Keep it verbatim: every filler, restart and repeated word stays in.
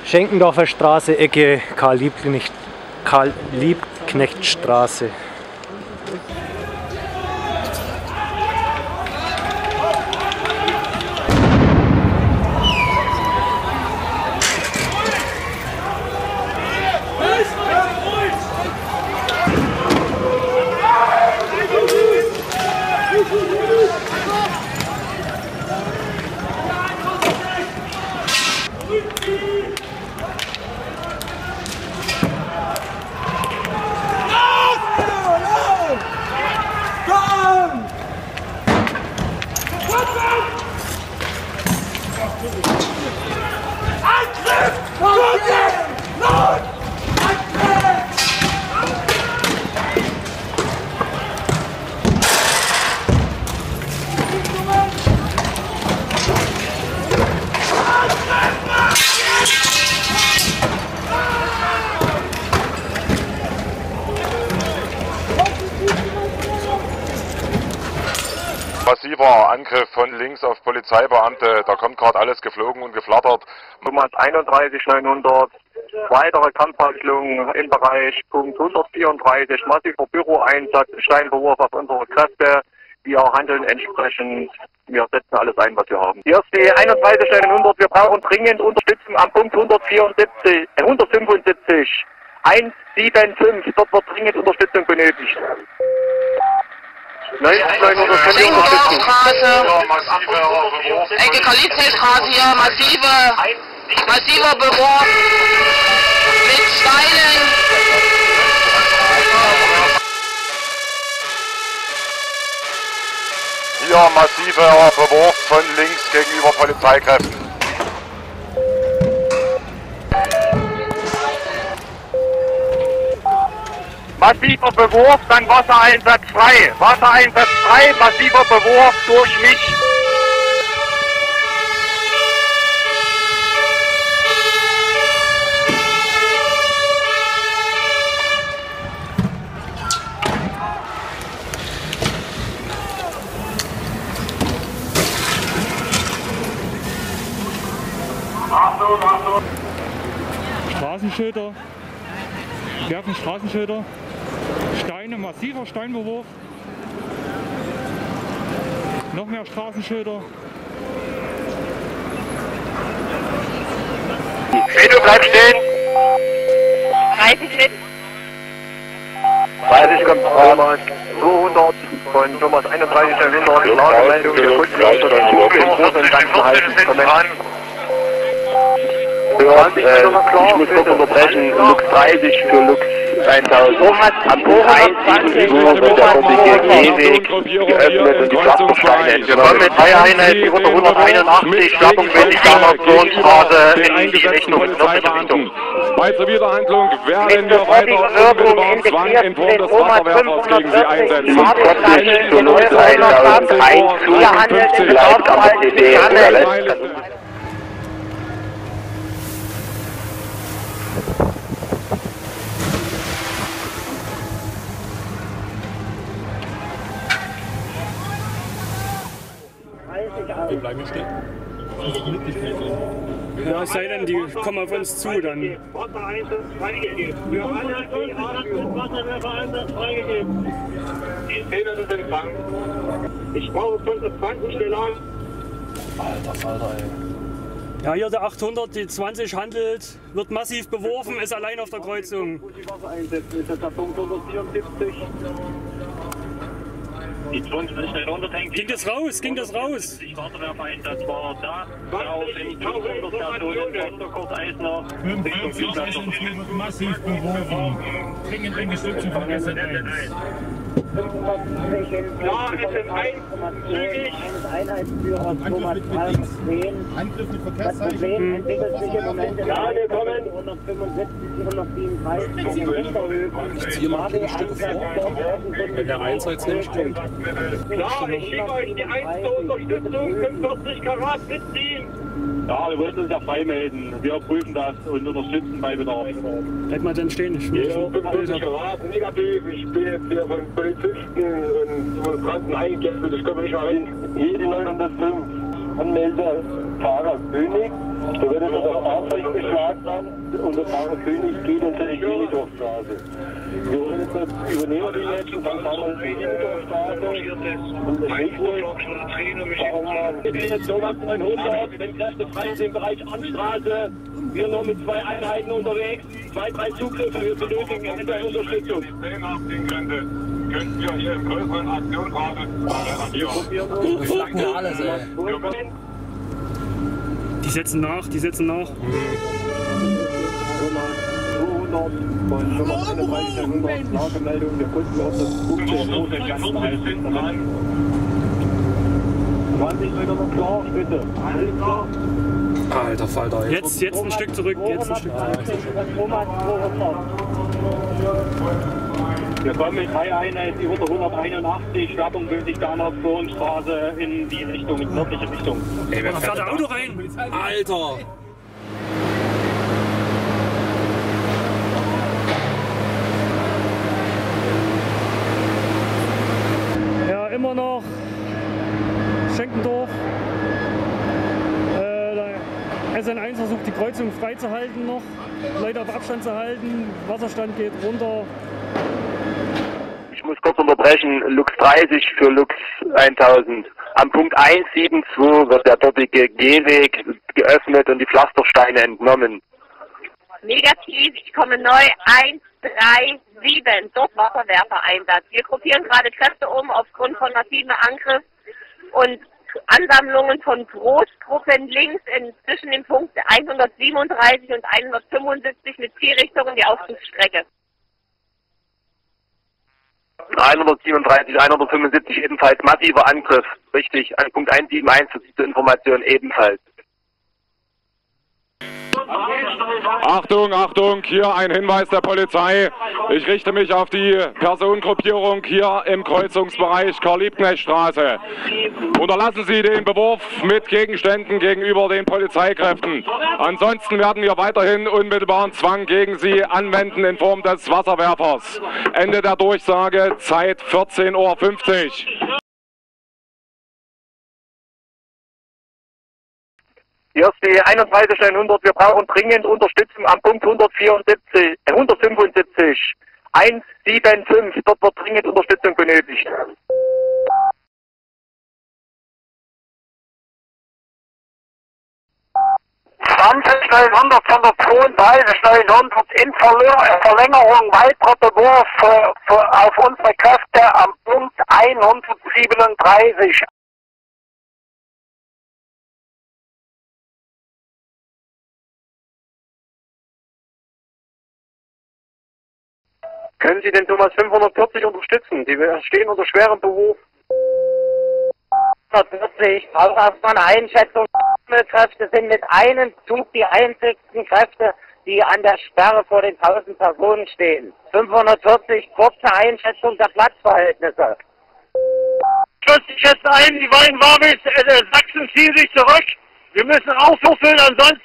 Schenkendorfer Straße, Ecke Karl-Liebknecht, Karl-Liebknecht-Straße. Massiver Angriff von links auf Polizeibeamte, da kommt gerade alles geflogen und geflattert. Nummer einunddreißig neunhundert, weitere Kampfhandlungen im Bereich Punkt hundertvierunddreißig, massiver Büroeinsatz, Steinbewurf auf unsere Kräfte. Wir handeln entsprechend, wir setzen alles ein, was wir haben. Hier ist die einunddreißig neunhundert, wir brauchen dringend Unterstützung am Punkt hundertvierundsiebzig, äh, hundertfünfundsiebzig, eins sieben fünf, dort wird dringend Unterstützung benötigt. Schenkendorfstraße, Ecke Karl-Liebknecht-Straße hier, massive, massiver Bewurf mit Steinen. Hier massiver Bewurf von links gegenüber Polizeikräften. Massiver Bewurf, dann Wassereinsatz frei. Wassereinsatz frei, massiver Bewurf durch mich. Achtung, Achtung. Straßenschilder, werfen Straßenschilder, Steine, massiver Steinbewurf, noch mehr Straßenschilder. Hey, du bleib stehen! dreißig mit. dreißig kommt Thomas zweihundert von Thomas einunddreißig neunhundert, Lagemeldung der Kunden aus der Zug im Großen und Ganzen halten. Ja, äh, ich muss kurz unterbrechen, Lux dreißig für Lux eintausend. Am Punkt eins sieben wird der verbindliche Gehweg geöffnet und die Pflastersteine. Wir kommen mit drei Einheiten unter hunderteinundachtzig, schwerpunktmäßig Garnaktionsstraße in die Richtung, nördliche Richtung. Bei zur Wiederhandlung werden wir weiter unmittelbar Zwang in Form des Wasserwerfers gegen Sie einsetzen. vierzig für Lux eintausend, einundfünfzig bleibt Kapazität. Wir bleiben stehen. Ja, es sei denn, die kommen auf uns zu, dann. Wassereinsatz freigegeben. Für alle, die haben Wasserwerfereinsatz freigegeben. Die Szene ist empfangen. Ich brauche fünfundzwanzig Stellen. Alter, Alter, ey. Ja, hier der achthundert, die zwanzig handelt, wird massiv beworfen, ist allein auf der Kreuzung. Die Wasser einsetzen, ist jetzt der Punkt hundertvierundsiebzig. Die zwanzig neunhundert hängt. Ging das raus? Ging das raus? Die Wasserwerfereinsatz war da. Darauf sind fünfhundert Personen von Kurt Eisner. fünfundfünfzig wird massiv beworfen. Dringend Unterstützung von S N eins. Ja, S N eins, zügig. Einheitsführer Thomas zehn. Angriff mit Das Problem entwickelt sich im Moment in Ja, wir kommen. hundertfünfundsiebzig, hundertsiebenunddreißig in den Hinterhöfen. Ich ziehe mal ein Stück vor, wenn der Einsatz nicht stimmt. Klar, ich schicke euch die eins zur Unterstützung, fünfundvierzig Karat mitziehen. Ja, wir wollten uns ja frei melden. Wir prüfen das und unterstützen bei Bedarf. Bleib mal dann stehen, ich will Ja, fünfundvierzig Karat, negativ. Ich bin jetzt hier von Polizisten und Demonstranten eingekesselt. Ich komme nicht mehr rein. Jede neunhundertfünf Anmelde Fahrer König. So wird es das Fahrzeug beschlagnahmt und der Fahrer König geht unter die Genidorfstraße. Wir wollen jetzt das übernehmen die jetzt und dann fahren wir in die Genidorfstraße und das nächste ich bin jetzt Thomas neunhundert, wenn Kräfte frei sind im Bereich Anstraße. Wir noch mit zwei Einheiten unterwegs, zwei, drei Zugriffe, wir benötigen eventuell Unterstützung. Könnten wir hier im größeren Aktionsradius agieren. Wir schlagen alles, ey. Die setzen nach, die setzen nach. zweihundert von Nummer einunddreißig hundert, Lagemeldung, der Kunden auf das Buch der Rote ganzen Heißen. zwanzig Meter noch klar, bitte. Alles klar. Alter Falter, jetzt, jetzt ein Stück zurück, jetzt ein Stück zurück. Wir kommen mit drei Einheiten über hunderteinundachtzig, Schwerpunkt gültig damals Straße in die Richtung, in die nördliche Richtung. Ey, wer fährt der Auto rein? Alter! Ja, immer noch Schenkendorf. Äh, S N eins versucht die Kreuzung freizuhalten noch, Leute auf Abstand zu halten, Wasserstand geht runter. Ich muss kurz unterbrechen, Lux dreißig für Lux tausend. Am Punkt hundertzweiundsiebzig wird der dortige Gehweg geöffnet und die Pflastersteine entnommen. Negativ, ich komme neu eins drei sieben, dort Wasserwerfereinsatz. Wir gruppieren gerade Kräfte um aufgrund von massiven Angriff und Ansammlungen von Großgruppen links in, zwischen den Punkten hundertsiebenunddreißig und hundertfünfundsiebzig mit Zielrichtung in die Aufzugsstrecke. hundertsiebenunddreißig, hundertfünfundsiebzig ebenfalls massiver Angriff, richtig, an Punkt hunderteinundsiebzig zur Information ebenfalls. Achtung, Achtung, hier ein Hinweis der Polizei. Ich richte mich auf die Personengruppierung hier im Kreuzungsbereich Karl-Liebknecht-Straße. Unterlassen Sie den Bewurf mit Gegenständen gegenüber den Polizeikräften. Ansonsten werden wir weiterhin unmittelbaren Zwang gegen Sie anwenden in Form des Wasserwerfers. Ende der Durchsage, Zeit vierzehn Uhr fünfzig. Hier ist die einunddreißig neunhundert, wir brauchen dringend Unterstützung am Punkt hundertvierundsiebzig, äh, hundertfünfundsiebzig, hundertfünfundsiebzig, dort wird dringend Unterstützung benötigt. zwanzig neunhundert von der zweiunddreißig neunhundert in Verlängerung weiterer Bewurf für, für, auf unsere Kräfte am Punkt hundertsiebenunddreißig. Können Sie den Thomas fünfhundertvierzig unterstützen? Die stehen unter schwerem Beruf. hundertvierzig, ich brauche erstmal eine Einschätzung. Kräfte sind mit einem Zug die einzigsten Kräfte, die an der Sperre vor den tausend Personen stehen. fünfhundertvierzig, kurze Einschätzung der Platzverhältnisse. Schluss, ich schätze ein, die beiden Wabis, äh, Sachsen ziehen sich zurück. Wir müssen auswürfeln, ansonsten